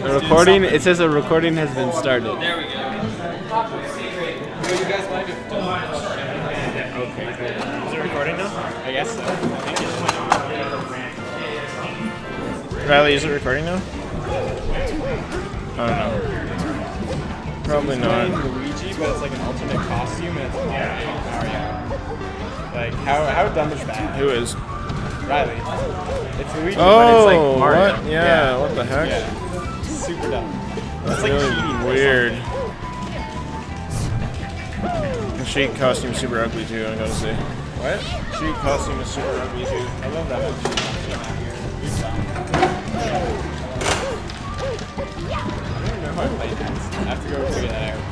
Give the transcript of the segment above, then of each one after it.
A recording. It says a recording has been started. There we go. Would you guys mind if Okay. Is it recording now? I guess so. Ryley, is it recording now? I don't know. Probably not. Luigi, but it's like an alternate costume, and it's Mario. Like, how dumb is that? Who is? Ryley. It's Luigi, Oh, but it's like Mario. what? Yeah, what the heck? Yeah. Super dumb. That's like really cheating or weird. The Sheik costume is super ugly too, I gotta say. What? Sheik costume is super ugly too. I love that one. I don't know how to play this. I have to go figure that out.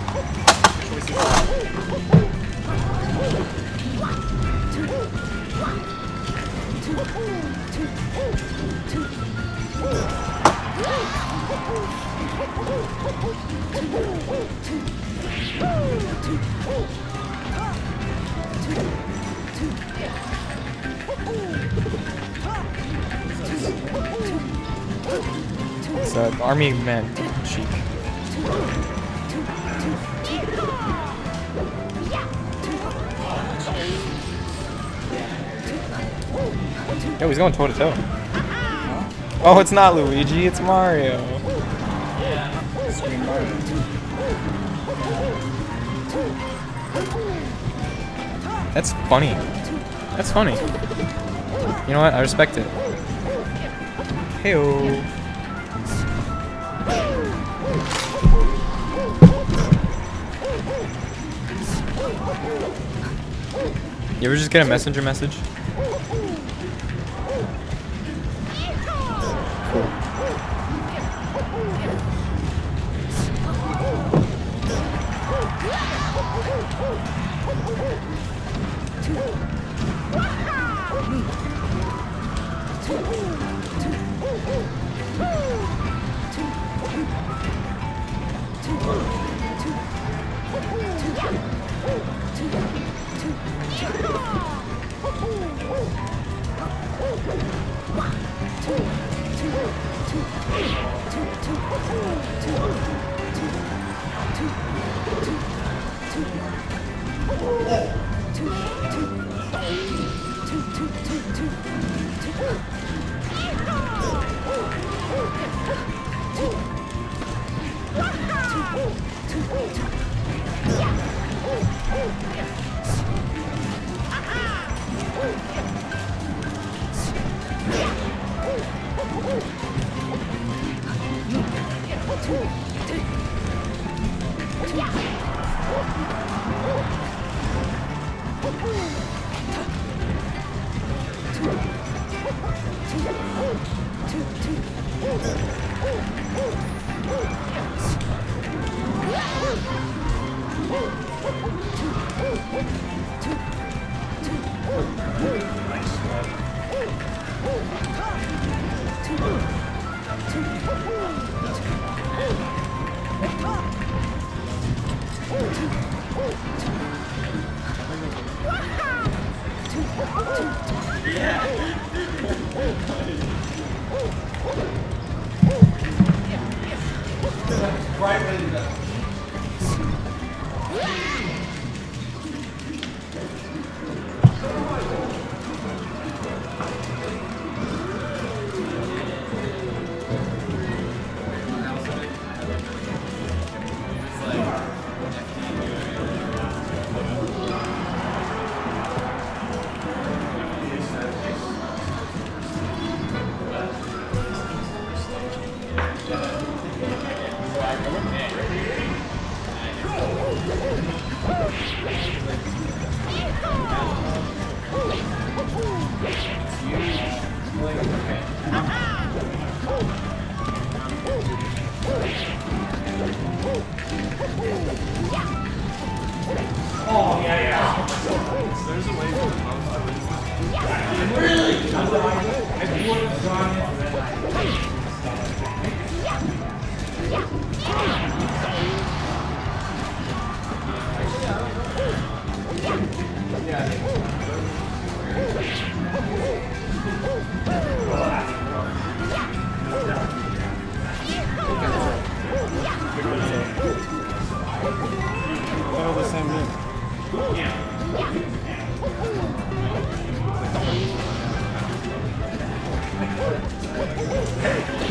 It's army man, Sheik. Yo, he's going toe to toe. Oh, it's not Luigi, it's Mario. That's funny. That's funny. You know what? I respect it. Hey-oh. You ever just get a messenger message?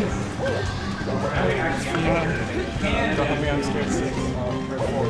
Don't have me on square 6. For 4.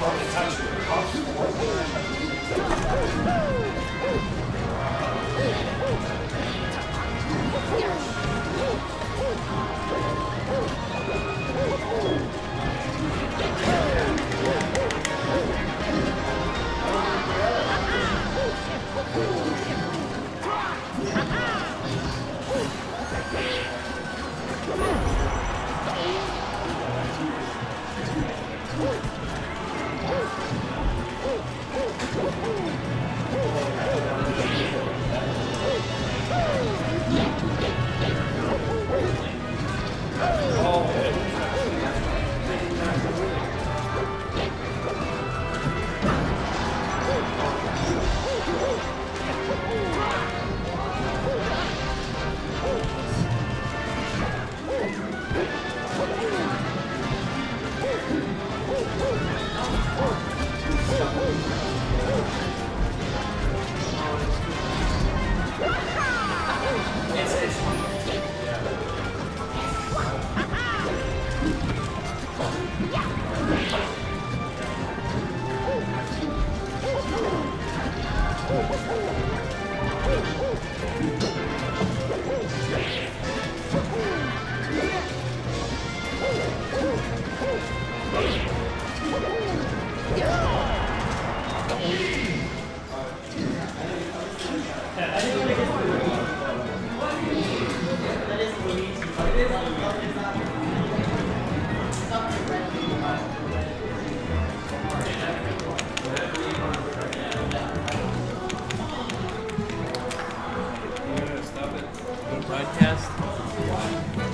Podcast.